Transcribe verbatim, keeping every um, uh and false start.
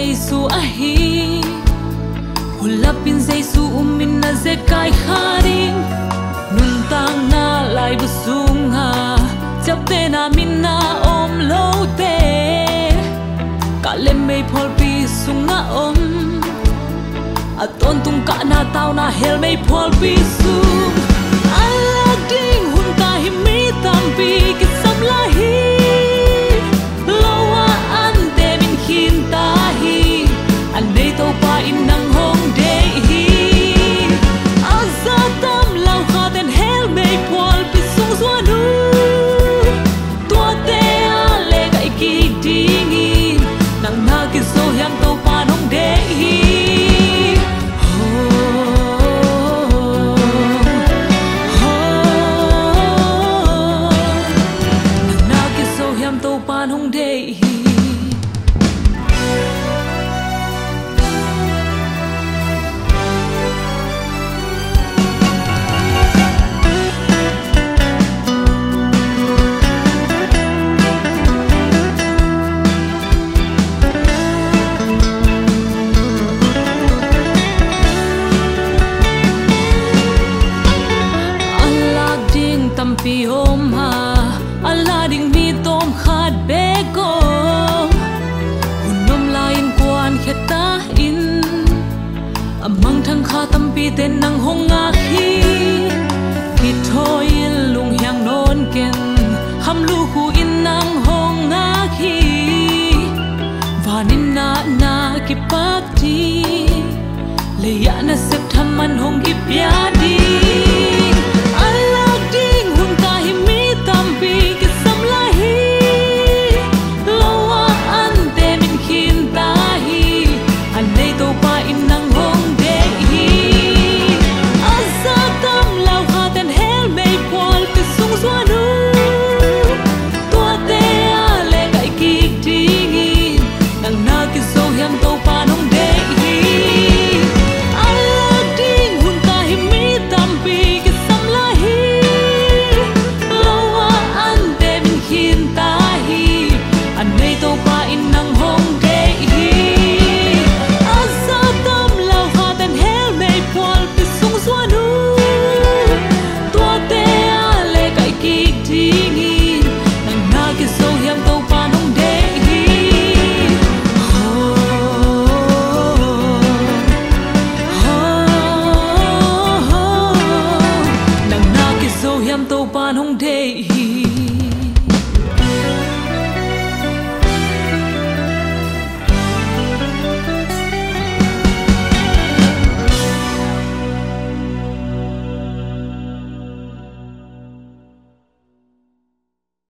Giêsu a hi hulapin Giêsu umin na ze kai kharing nun tang na lai bu sunga chap te na min na om lo te ka lem mei phol pi sunga om aton tung ka na tau na hel mei phol pi sung alak ding hun ta hi mi tam pi ki sam la hi lowa an te min hin ta hi an nei to pa in nang hong de hi azatam lau kha den hel mei phol pi sung zwa nu to te a le ga ki ding in nang na ki so yam to pa nong de hi to pan hong day